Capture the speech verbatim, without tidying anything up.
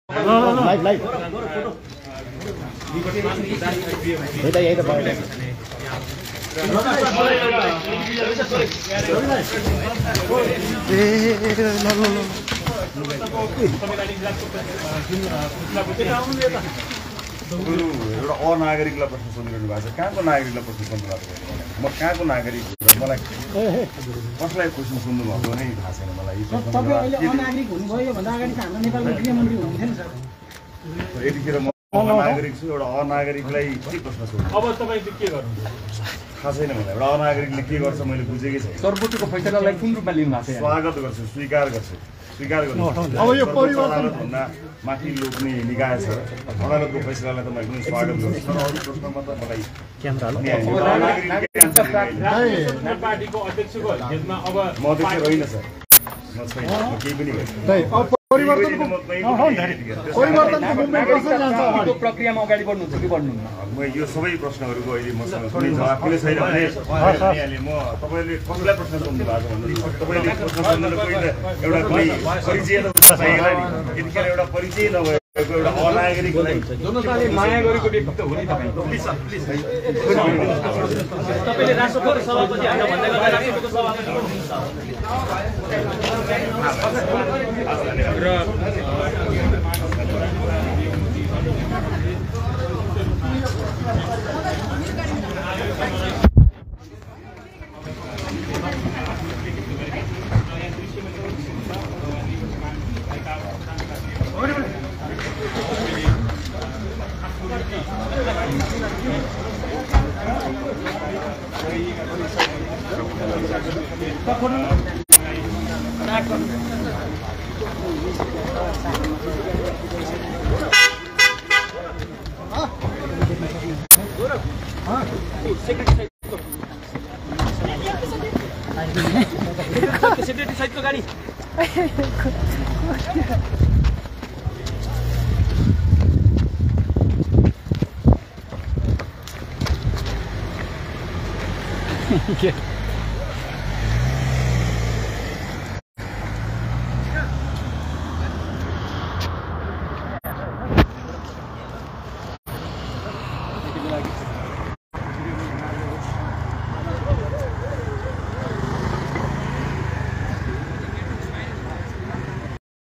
Live live यही त यही त भयो एउटा अनागरिकलाई प्रश्न सोधिरहनु भएको छ। कहाँको नागरिकलाई प्रश्न सोध्नु भएको म कहाँको नागरिक मलाई कसलाई क्वेसन सोध्नु भएको नै थाहा छैन मलाई। यतिखेर म अनागरिक छु, एउटा अनागरिकलाई के प्रश्न सोध्नु? अब तपाईँ के गर्नु थाहा छैन मलाई। एउटा अनागरिकले के गर्छ मैले बुझेकै छैन। सर्वोच्चको फैसलालाई कुन रूपमा लिनु भएको छ? स्वागत गर्छु, स्वीकार गर्छु, स्वीकार गर्छु। अब यो परिवर्तन भन्दा माथि लोक्ने निकाय छ, अदालतको फैसलालाई त म एकदमै स्वागत गर्छु। तर अरू प्रश्नमा त मलाई पार्टीको अध्यक्षको हैसियतमा अब म अध्यक्ष होइन सर, म छैन, म केही पनि गर्छु। परिवर्तनको परिवर्तनको मुभमेन्ट कसरी जान्छ अगाडि? प्रक्रियामा अगाडि बढ्नुहुन्छ कि बढ्नुहुन्न? म यो सबै प्रश्नहरूको अहिले मसँग कुनै जवाफ किन छैन भने यहाँले म तपाईँले कसलाई प्रश्न सोध्नु भएको भन्नु तपाईँले प्रश्न सोध्नु पहिला एउटा कुनै परिचय त चाहिएला नि। यतिखेर एउटा परिचय नभएको एउटा अनागरिकलाई जनताले माया गरेको व्यक्ति त हो नि तपाईँ। प्लिज सर, प्लिज तपाईँले राष्ट्रपतिको सभापति होइन भन्दै गर्दा राष्ट्रपतिको सभापति र सेक्रेटरी सहितको गाडी के